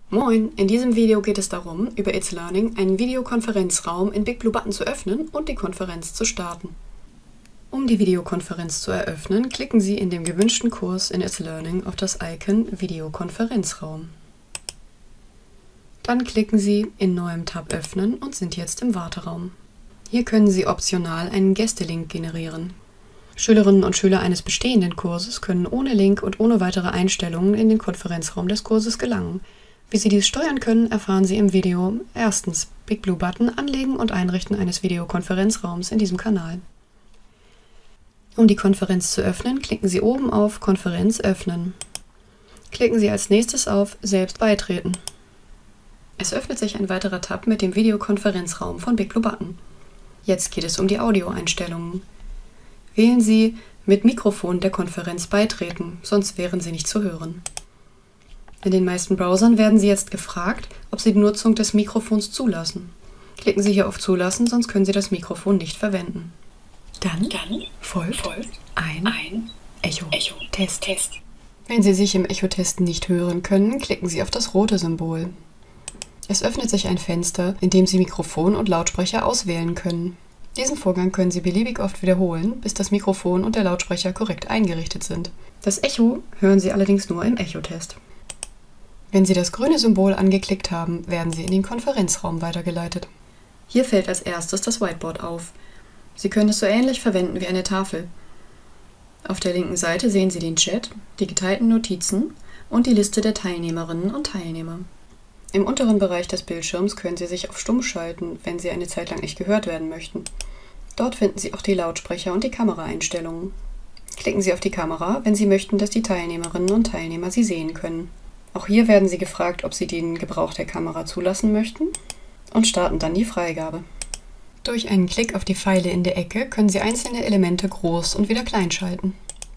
Moin! In diesem Video geht es darum, über It's Learning einen Videokonferenzraum in BigBlueButton zu öffnen und die Konferenz zu starten. Um die Videokonferenz zu eröffnen, klicken Sie in dem gewünschten Kurs in It's Learning auf das Icon Videokonferenzraum. Dann klicken Sie in Neuem Tab öffnen und sind jetzt im Warteraum. Hier können Sie optional einen Gästelink generieren. Schülerinnen und Schüler eines bestehenden Kurses können ohne Link und ohne weitere Einstellungen in den Konferenzraum des Kurses gelangen. Wie Sie dies steuern können, erfahren Sie im Video. Erstens BigBlueButton Anlegen und Einrichten eines Videokonferenzraums in diesem Kanal. Um die Konferenz zu öffnen, klicken Sie oben auf Konferenz öffnen. Klicken Sie als nächstes auf Selbst beitreten. Es öffnet sich ein weiterer Tab mit dem Videokonferenzraum von BigBlueButton. Jetzt geht es um die Audioeinstellungen. Wählen Sie mit Mikrofon der Konferenz beitreten, sonst wären Sie nicht zu hören. In den meisten Browsern werden Sie jetzt gefragt, ob Sie die Nutzung des Mikrofons zulassen. Klicken Sie hier auf Zulassen, sonst können Sie das Mikrofon nicht verwenden. Dann folgt ein Echo-Test. Wenn Sie sich im Echo-Test nicht hören können, klicken Sie auf das rote Symbol. Es öffnet sich ein Fenster, in dem Sie Mikrofon und Lautsprecher auswählen können. Diesen Vorgang können Sie beliebig oft wiederholen, bis das Mikrofon und der Lautsprecher korrekt eingerichtet sind. Das Echo hören Sie allerdings nur im Echo-Test. Wenn Sie das grüne Symbol angeklickt haben, werden Sie in den Konferenzraum weitergeleitet. Hier fällt als erstes das Whiteboard auf. Sie können es so ähnlich verwenden wie eine Tafel. Auf der linken Seite sehen Sie den Chat, die geteilten Notizen und die Liste der Teilnehmerinnen und Teilnehmer. Im unteren Bereich des Bildschirms können Sie sich auf Stumm schalten, wenn Sie eine Zeit lang nicht gehört werden möchten. Dort finden Sie auch die Lautsprecher und die Kameraeinstellungen. Klicken Sie auf die Kamera, wenn Sie möchten, dass die Teilnehmerinnen und Teilnehmer Sie sehen können. Auch hier werden Sie gefragt, ob Sie den Gebrauch der Kamera zulassen möchten und starten dann die Freigabe. Durch einen Klick auf die Pfeile in der Ecke können Sie einzelne Elemente groß und wieder klein schalten.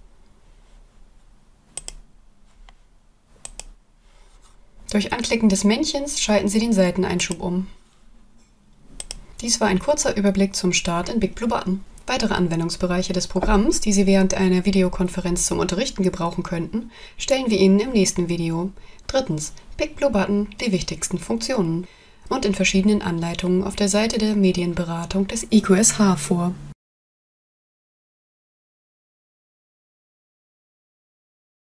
Durch Anklicken des Männchens schalten Sie den Seiteneinschub um. Dies war ein kurzer Überblick zum Start in BigBlueButton. Weitere Anwendungsbereiche des Programms, die Sie während einer Videokonferenz zum Unterrichten gebrauchen könnten, stellen wir Ihnen im nächsten Video. Drittens, BigBlueButton, die wichtigsten Funktionen und in verschiedenen Anleitungen auf der Seite der Medienberatung des IQSH vor.